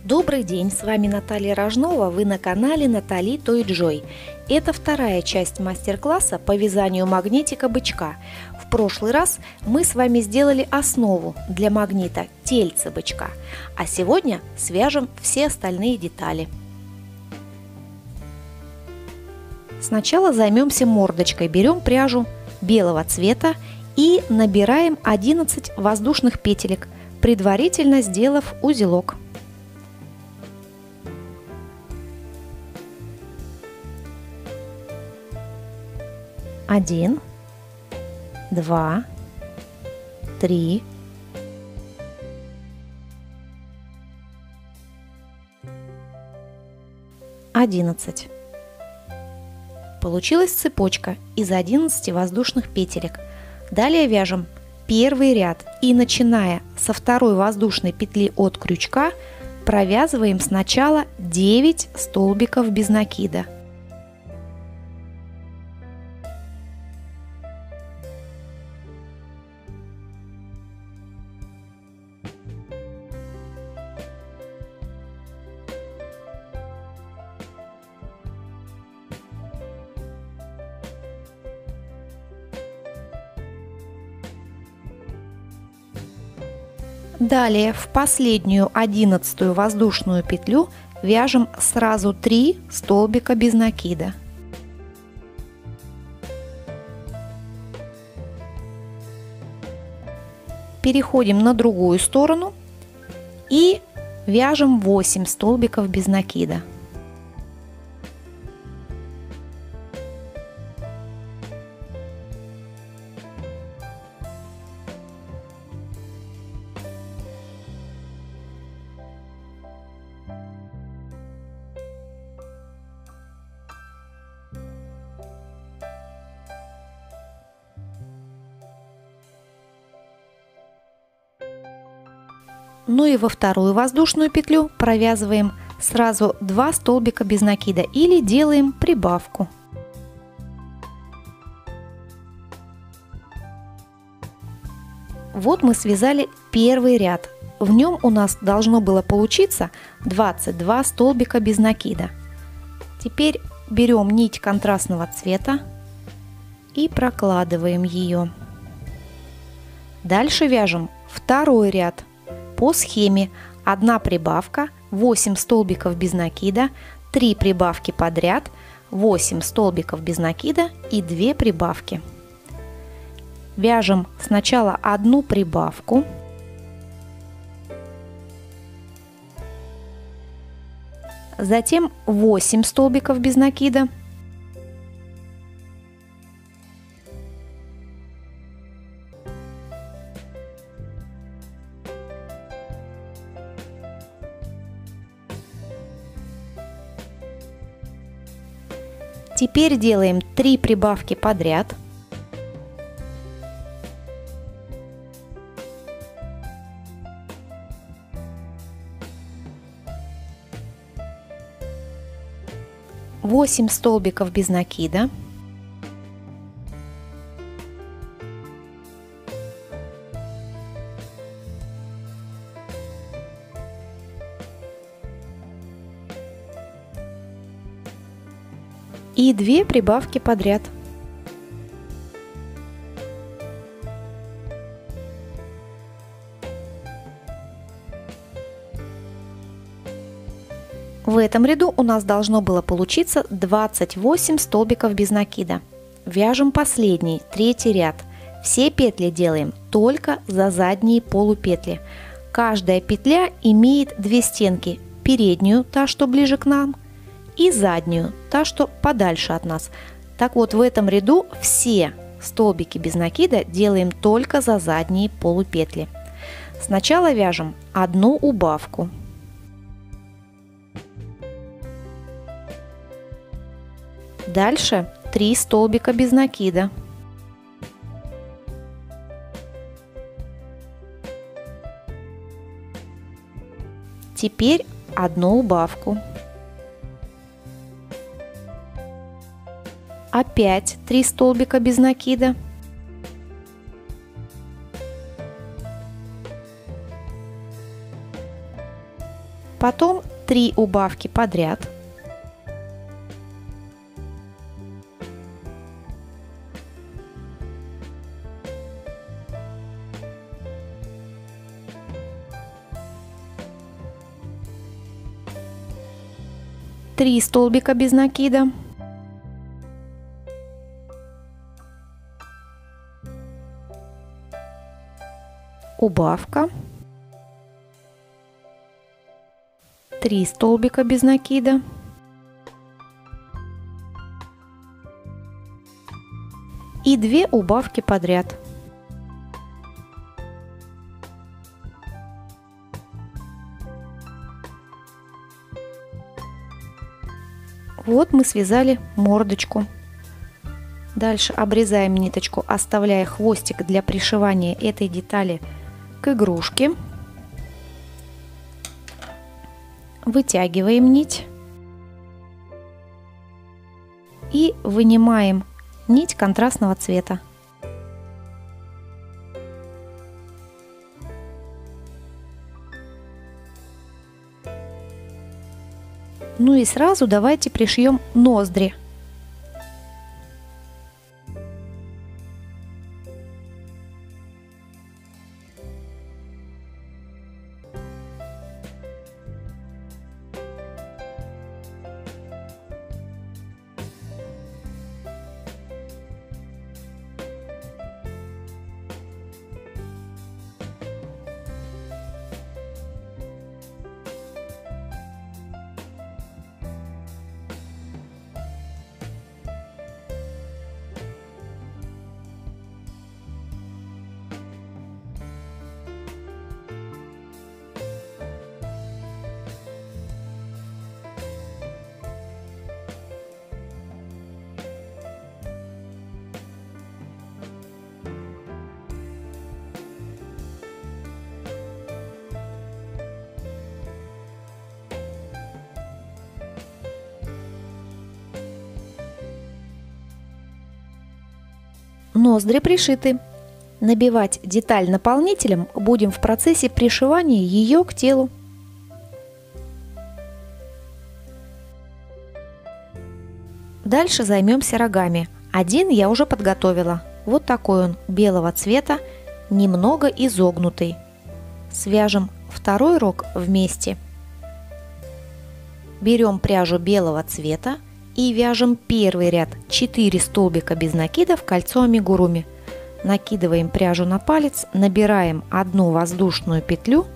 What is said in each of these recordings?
Добрый день, с вами Наталья Рожнова, вы на канале Натали Той Джой. Это вторая часть мастер-класса по вязанию магнитика бычка. В прошлый раз мы с вами сделали основу для магнита тельце бычка, а сегодня свяжем все остальные детали. Сначала займемся мордочкой, берем пряжу белого цвета и набираем 11 воздушных петелек, предварительно сделав узелок. 1, 2, 3, 11. Получилась цепочка из 11 воздушных петелек. Далее вяжем первый ряд и, начиная со второй воздушной петли от крючка, провязываем сначала 9 столбиков без накида. Далее в последнюю 11-ю воздушную петлю вяжем сразу 3 столбика без накида. Переходим на другую сторону и вяжем 8 столбиков без накида. Ну и во вторую воздушную петлю провязываем сразу 2 столбика без накида или делаем прибавку. Вот мы связали первый ряд. В нем у нас должно было получиться 22 столбика без накида. Теперь берем нить контрастного цвета и прокладываем ее. Дальше вяжем второй ряд. По схеме 1 прибавка, 8 столбиков без накида, 3 прибавки подряд, 8 столбиков без накида и 2 прибавки. Вяжем сначала 1 прибавку, затем 8 столбиков без накида, теперь делаем 3 прибавки подряд. Восемь столбиков без накида. И 2 прибавки подряд. В этом ряду у нас должно было получиться 28 столбиков без накида. Вяжем последний, третий ряд. Все петли делаем только за задние полупетли. Каждая петля имеет 2 стенки. Переднюю, та, что ближе к нам, и заднюю, та, что подальше от нас. Так вот, в этом ряду все столбики без накида делаем только за задние полупетли. Сначала вяжем 1 убавку. Дальше 3 столбика без накида. Теперь 1 убавку. Опять 3 столбика без накида. Потом 3 убавки подряд. Три столбика без накида. Убавка. 3 столбика без накида. И 2 убавки подряд. Вот мы связали мордочку. Дальше обрезаем ниточку, оставляя хвостик для пришивания этой детали к игрушке. Вытягиваем нить и вынимаем нить контрастного цвета. Ну и сразу давайте пришьем ноздри. Ноздри пришиты. Набивать деталь наполнителем будем в процессе пришивания ее к телу. Дальше займемся рогами. Один я уже подготовила. Вот такой он, белого цвета, немного изогнутый. Свяжем второй рог вместе. Берем пряжу белого цвета и вяжем первый ряд 4 столбика без накида в кольцо амигуруми. Накидываем пряжу на палец, набираем одну воздушную петлю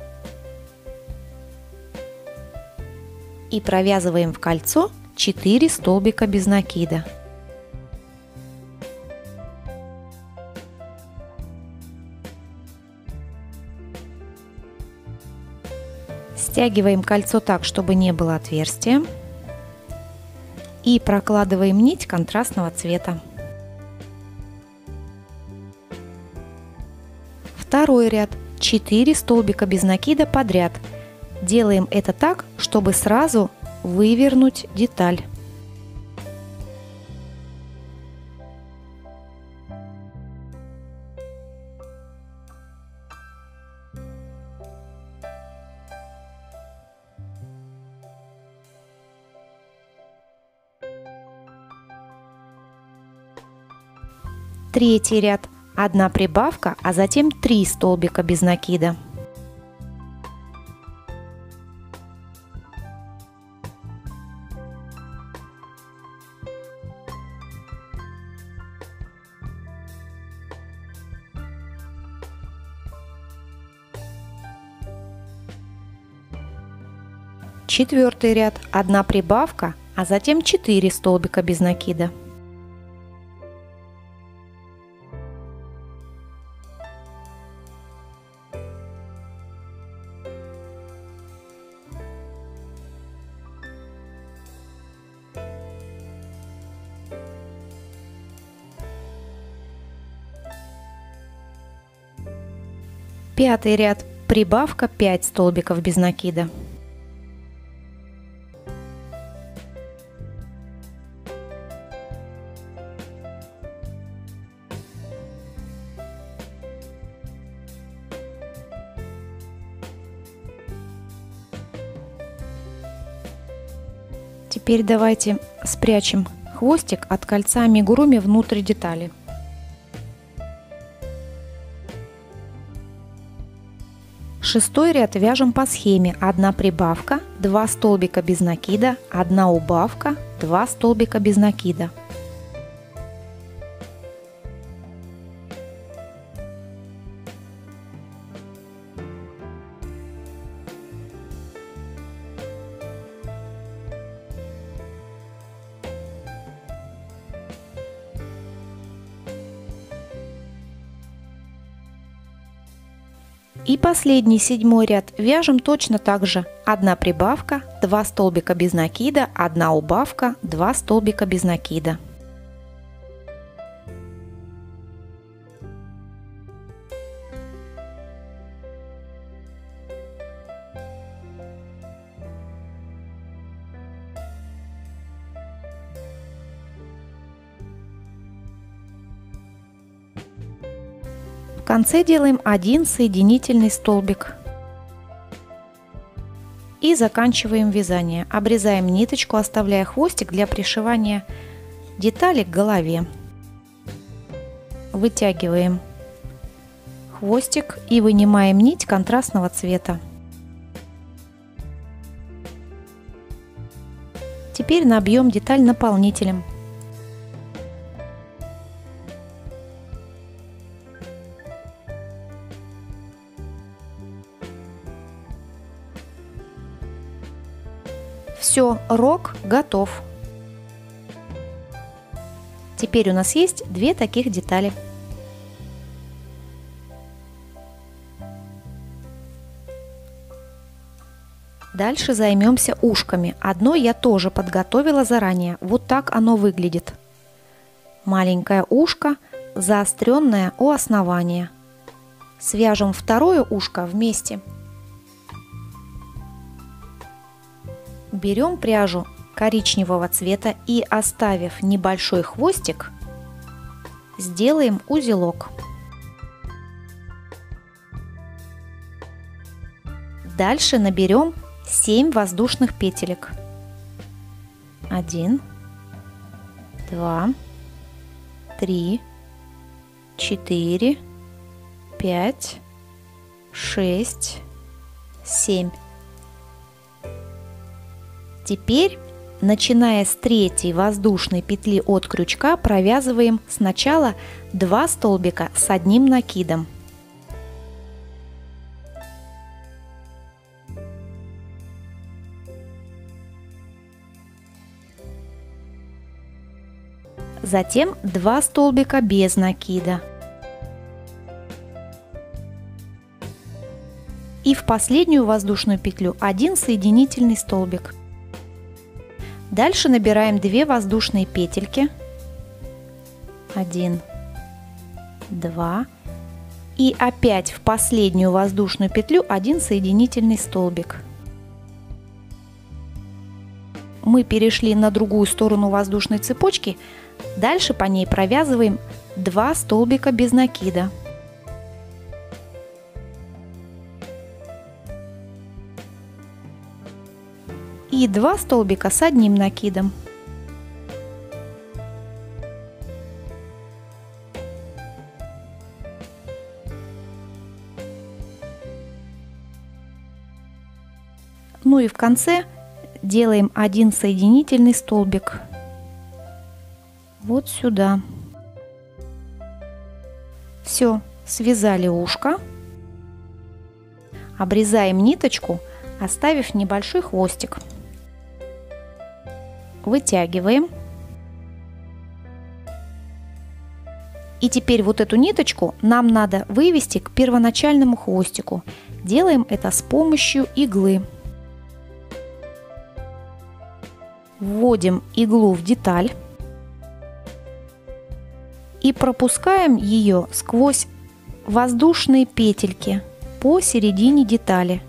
и провязываем в кольцо 4 столбика без накида. Стягиваем кольцо так, чтобы не было отверстия. И прокладываем нить контрастного цвета. Второй ряд 4 столбика без накида подряд. Делаем это так, чтобы сразу вывернуть деталь. Третий ряд 1 прибавка, а затем 3 столбика без накида. Четвертый ряд 1 прибавка, а затем 4 столбика без накида. Пятый ряд прибавка 5 столбиков без накида. Теперь давайте спрячем хвостик от кольца амигуруми внутрь детали. Шестой ряд вяжем по схеме: 1 прибавка, 2 столбика без накида, 1 убавка, 2 столбика без накида. И последний 7 ряд вяжем точно так же: 1 прибавка, 2 столбика без накида, 1 убавка, 2 столбика без накида. В конце делаем 1 соединительный столбик и заканчиваем вязание. Обрезаем ниточку, оставляя хвостик для пришивания детали к голове. Вытягиваем хвостик и вынимаем нить контрастного цвета. Теперь набьем деталь наполнителем. Все, рог готов. Теперь у нас есть 2 таких детали. Дальше займемся ушками. Одно я тоже подготовила заранее. Вот так оно выглядит. Маленькое ушко, заостренное у основания. Свяжем второе ушко вместе. Берем пряжу коричневого цвета и, оставив небольшой хвостик, сделаем узелок. Дальше наберем 7 воздушных петелек. 1, 2, 3, 4, 5, 6, 7. Теперь, начиная с 3-й воздушной петли от крючка, провязываем сначала 2 столбика с 1 накидом. Затем 2 столбика без накида. И в последнюю воздушную петлю 1 соединительный столбик. Дальше набираем 2 воздушные петельки. 1, 2. И опять в последнюю воздушную петлю 1 соединительный столбик. Мы перешли на другую сторону воздушной цепочки. Дальше по ней провязываем 2 столбика без накида. И 2 столбика с 1 накидом. Ну и в конце делаем 1 соединительный столбик вот сюда. Все, связали ушко. Обрезаем ниточку, оставив небольшой хвостик. Вытягиваем. И теперь вот эту ниточку нам надо вывести к первоначальному хвостику. Делаем это с помощью иглы. Вводим иглу в деталь и пропускаем ее сквозь воздушные петельки по середине детали.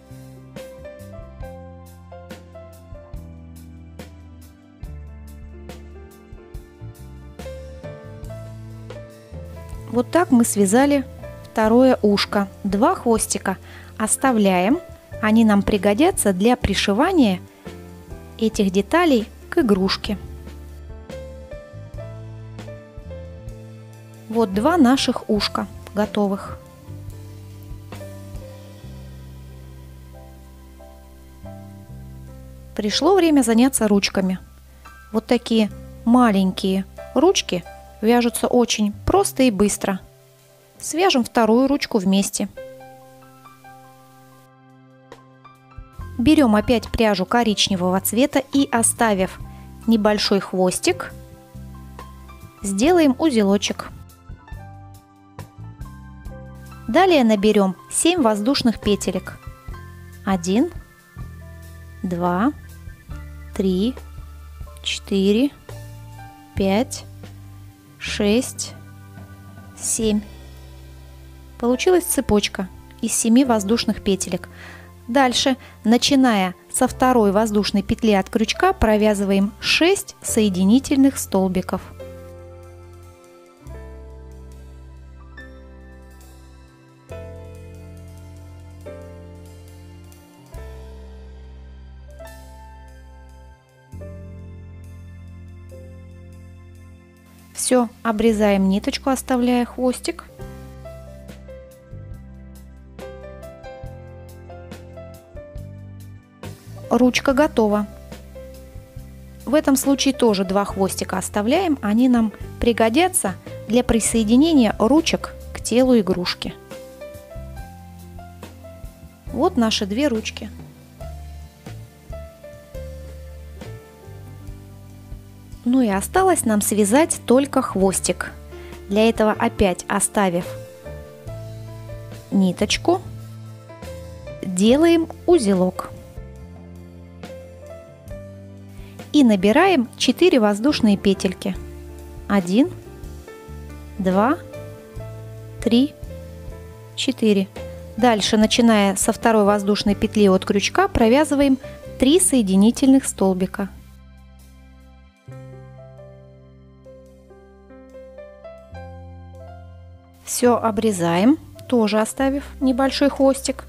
Вот так мы связали второе ушко. 2 хвостика оставляем, они нам пригодятся для пришивания этих деталей к игрушке. Вот два наших ушка готовых. Пришло время заняться ручками. Вот такие маленькие ручки вяжутся очень просто и быстро. Свяжем вторую ручку вместе. Берем опять пряжу коричневого цвета и, оставив небольшой хвостик, сделаем узелочек. Далее наберем 7 воздушных петелек. 1, 2, 3, 4, 5, 6, 7. Получилась цепочка из 7 воздушных петелек. Дальше, начиная со второй воздушной петли от крючка, провязываем 6 соединительных столбиков. Все, обрезаем ниточку, оставляя хвостик. Ручка готова. В этом случае тоже 2 хвостика оставляем, они нам пригодятся для присоединения ручек к телу игрушки. Вот наши 2 ручки. Ну и осталось нам связать только хвостик. Для этого опять оставив ниточку, делаем узелок. И набираем 4 воздушные петельки. 1, 2, 3, 4. Дальше, начиная со второй воздушной петли от крючка, провязываем 3 соединительных столбика. Все обрезаем, тоже оставив небольшой хвостик.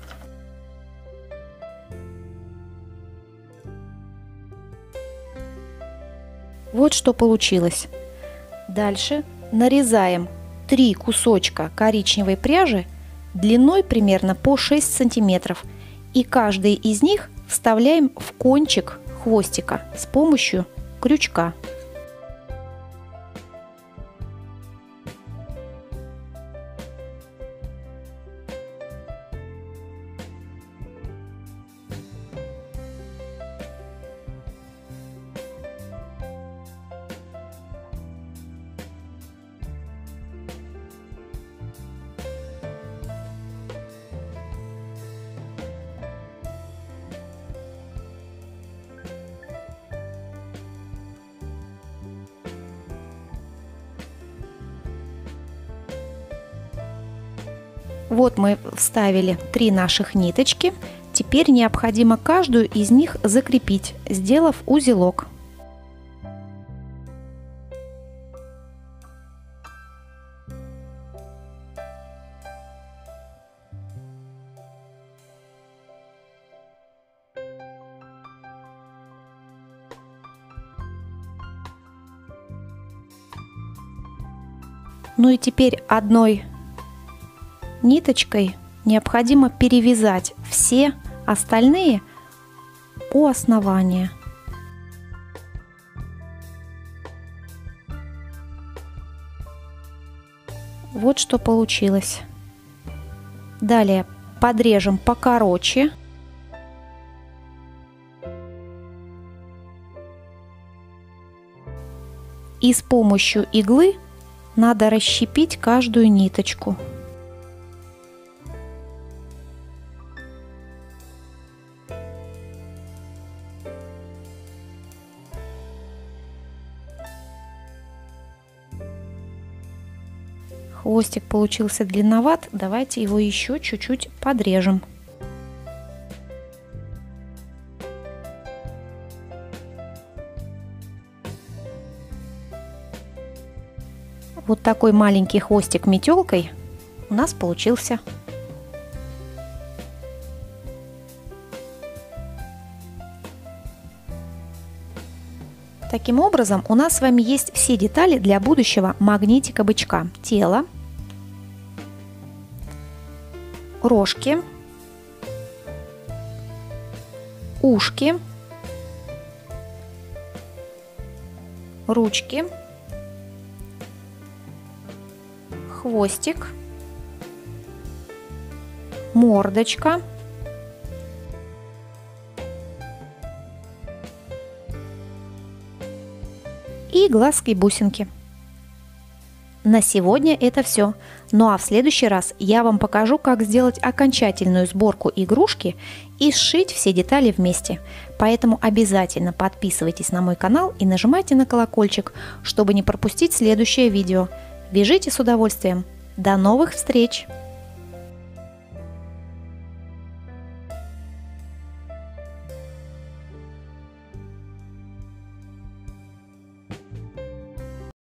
Вот что получилось. Дальше нарезаем 3 кусочка коричневой пряжи длиной примерно по 6 сантиметров. И каждый из них вставляем в кончик хвостика с помощью крючка. Вот мы вставили 3 наших ниточки. Теперь необходимо каждую из них закрепить, сделав узелок. Ну и теперь одной ниточкой необходимо перевязать все остальные у основания. Вот что получилось. Далее подрежем покороче. И с помощью иглы надо расщепить каждую ниточку. Хвостик получился длинноват, давайте его еще чуть-чуть подрежем. Вот такой маленький хвостик метелкой у нас получился. Таким образом, у нас с вами есть все детали для будущего магнитика бычка. Тело, рожки, ушки, ручки, хвостик, мордочка, и глазки-бусинки. На сегодня это все. Ну а в следующий раз я вам покажу, как сделать окончательную сборку игрушки и сшить все детали вместе. Поэтому обязательно подписывайтесь на мой канал и нажимайте на колокольчик, чтобы не пропустить следующее видео. Вяжите с удовольствием. До новых встреч!